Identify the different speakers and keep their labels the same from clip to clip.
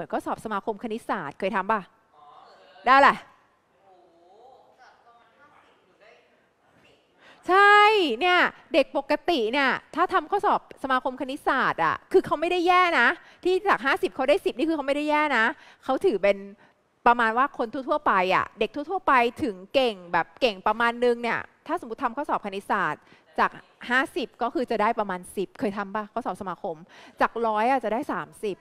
Speaker 1: มือนข้อสอบสมาคมคณิตศาสตร์เคยทำป่ะได้แหละใช่เนี่ยเด็กปกติเนี่ยถ้าทำข้อสอบสมาคมคณิตศาสตร์อ่ะคือเขาไม่ได้แย่นะที่จาก50เขาได้10นี่คือเขาไม่ได้แย่นะเขาถือเป็นประมาณว่าคนทั่วๆไปอ่ะเด็กทั่วๆไปถึงเก่งแบบเก่งประมาณนึงเนี่ยถ้าสมมติทำข้อสอบคณิตศาสตร์จาก50ก็คือจะได้ประมาณ10เคยทำป่ะข้อสอบสมาคมจาก100อ่ะจะได้30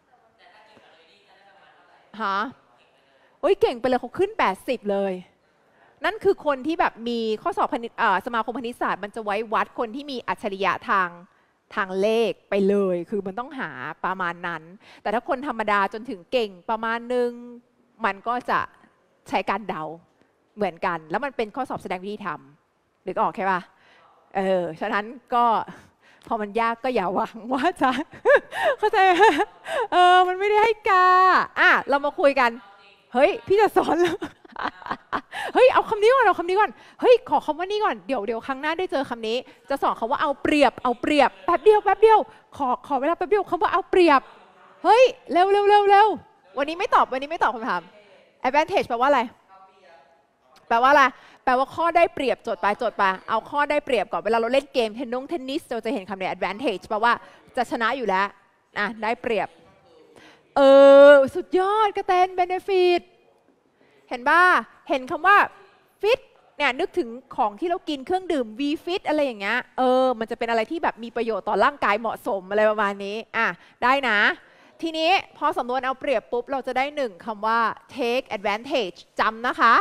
Speaker 1: ฮะโอ้ยเก่งไปเลยเขาขึ้น80เลยนั่นคือคนที่แบบมีข้อสอบสมาคมคณิตศาสตร์มันจะไว้วัดคนที่มีอัจฉริยะทางเลขไปเลยคือมันต้องหาประมาณนั้นแต่ถ้าคนธรรมดาจนถึงเก่งประมาณนึงมันก็จะใช้การเดาเหมือนกันแล้วมันเป็นข้อสอบแสดงวิธีทำนึกออกใช่ป่ะฉะนั้นก็พอมันยากก็อย่าหวังว่าจะเข้าใจมันไม่ได้ให้กาเรามาคุยกันเฮ้ยพี่จะสอนแล้วเฮ้ยเอาคำนี้ก่อนเฮ้ยขอคำว่านี้ก่อนเดี๋ยวครั้งหน้าได้เจอคำนี้จะสอนคำว่าเอาเปรียบแป๊บเดียวขอเวลาแป๊บเดียวคำว่าเอาเปรียบเฮ้ยเร็ววันนี้ไม่ตอบคำถาม advantage แปลว่าอะไรแปลว่าข้อได้เปรียบจดไปเอาข้อได้เปรียบก่อนเวลาเราเล่นเกมเทนนิสเราจะเห็นคำนี้ advantage แปลว่าจะชนะอยู่แล้วได้เปรียบสุดยอดกระเตน benefit เห็นป่ะเห็นคำว่า fit เนี่ยนึกถึงของที่เรากินเครื่องดื่ม V fit อะไรอย่างเงี้ยมันจะเป็นอะไรที่แบบมีประโยชน์ต่อร่างกายเหมาะสมอะไรประมาณนี้ได้นะทีนี้พอสำนวนเอาเปรียบปุ๊บเราจะได้1คำว่า take advantage จำนะคะ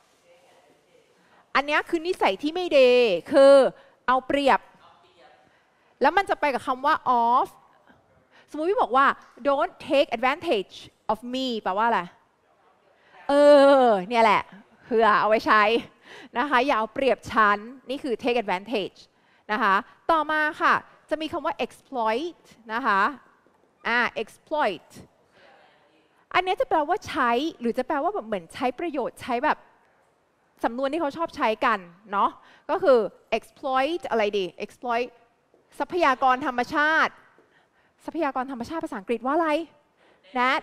Speaker 1: อันนี้คือนิสัยที่ไม่ดีคือเอาเปรียบแล้วมันจะไปกับคำว่า of สมมติพี่บอกว่า don't take advantage of me แปลว่าอะไรเนี่ยแหละเพื่อเอาไว้ใช้นะคะอย่าเอาเปรียบฉันนี่คือ take advantage นะคะต่อมาค่ะจะมีคำว่า exploit นะคะexploit อันนี้จะแปลว่าใช้หรือจะแปลว่าแบบเหมือนใช้ประโยชน์ใช้แบบสำนวนที่เขาชอบใช้กันเนาะก็คือ exploit อะไรดี exploit ทรัพยากรธรรมชาติภาษาอังกฤษว่าอะไร Nat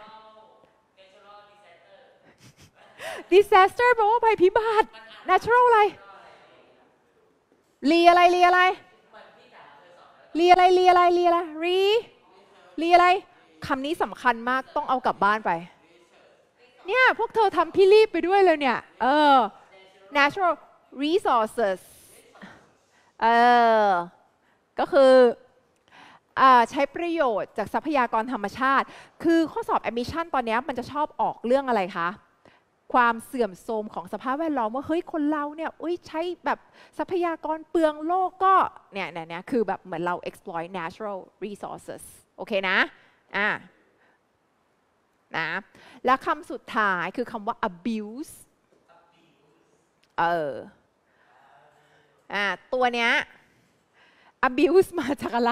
Speaker 1: disaster แปลว่าภัยพิบัติ natural อะไรรีอะไรคำนี้สำคัญมากต้องเอากลับบ้านไปเนี่ยพวกเธอทำพี่รีบไปด้วยเลยเนี่ยnatural resources ก็คือใช้ประโยชน์จากทรัพยากรธรรมชาติคือข้อสอบ admission ตอนนี้มันจะชอบออกเรื่องอะไรคะความเสื่อมโทรมของสภาพแวดล้อมว่าเฮ้ยคนเราเนี่ยใช้แบบทรัพยากรเปลืองโลกก็เนี่ยคือแบบเหมือนเรา exploit natural resources โอเคนะและคำสุดท้ายคือคำว่า abuse ตัวเนี้ย abuse มาจากอะไร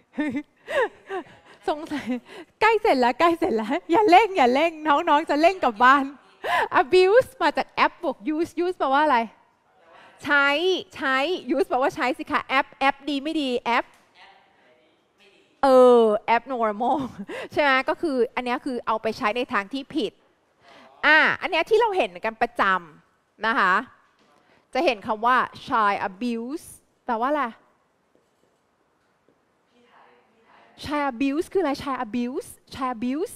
Speaker 1: สงสัยใกล้เสร็จแล้วอย่าเร่งน้องจะเร่งกลับบ้าน abuse มาจาก app บวก use แปลว่าอะไรใช้ use แปลว่าใช้สิคะ app ดีไม่ดี app abnormal ใช่ไหมก็คืออันนี้คือเอาไปใช้ในทางที่ผิดอันนี้ที่เราเห็นกันประจำนะคะจะเห็นคำว่า child abuse แปลว่าอะไร child abuse คืออะไร child abuse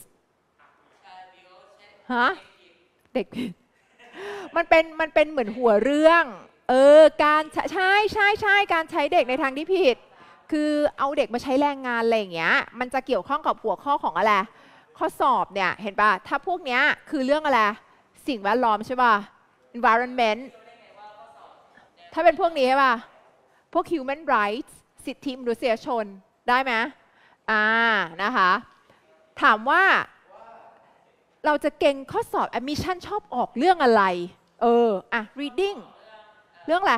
Speaker 1: ฮะเด็กมันเป็นเหมือนหัวเรื่องการใช่การใช้เด็กในทางที่ผิดคือเอาเด็กมาใช้แรงงานอะไรอย่างเงี้ยมันจะเกี่ยวข้องกับหัวข้อของอะไรข้อสอบเนี่ยเห็นป่ะถ้าพวกเนี้ยคือเรื่องอะไรสิ่งแวดล้อมใช่ป่ะ environment ถ้าเป็นพวกนี้ใช่ป่ะพวก human rights สิทธิมนุษยชนได้ไหมนะคะถามว่าเราจะเก่งข้อสอบ admission ชอบออกเรื่องอะไรreading เรื่อง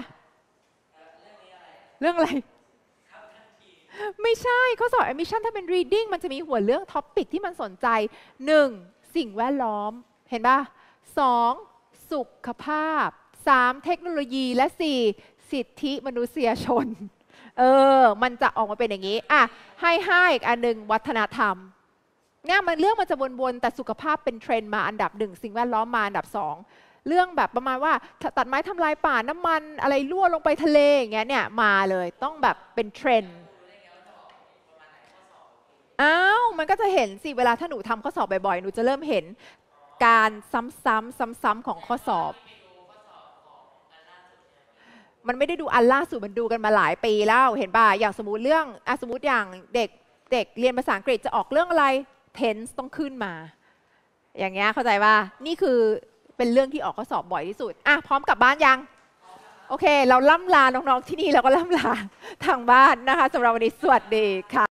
Speaker 1: อะไรไม่ใช่ข้อสอบ admission ถ้าเป็น reading มันจะมีหัวเรื่อง topic ที่มันสนใจ 1. สิ่งแวดล้อมเห็นป่ะ 2. สุขภาพ 3. เทคโนโลยีและ 4. สิทธิมนุษยชนมันจะออกมาเป็นอย่างนี้ให้อีกอันหนึ่งวัฒนธรรมเนี่ยมันเรื่องมันจะวนๆแต่สุขภาพเป็นเทรนด์มาอันดับหนึ่งสิ่งแวดล้อมมาอันดับสองเรื่องแบบประมาณว่าตัดไม้ทำลายป่าน้ำมันอะไรรั่วลงไปทะเลอย่างเงี้ยเนี่ยมาเลยต้องแบบเป็นเทรนด์อ้าวมันก็จะเห็นสิเวลาถ้าหนูทำข้อสอบบ่อยๆหนูจะเริ่มเห็นการซ้ำๆของข้อสอบมันไม่ได้ดูอันล่าสุดมันดูกันมาหลายปีแล้วเห็นป่ะอย่างสมมุติเรื่องสมมติอย่างเด็กเรียนภาษาอังกฤษจะออกเรื่องอะไร tense ต้องขึ้นมาอย่างเงี้ยเข้าใจป่ะนี่คือเป็นเรื่องที่ออกข้อสอบบ่อยที่สุดพร้อมกลับบ้านยังโอเคเราล่ำลาน้องๆที่นี่เราก็ล่ำลาทางบ้านนะคะสำหรับวันนี้สวัสดีค่ะ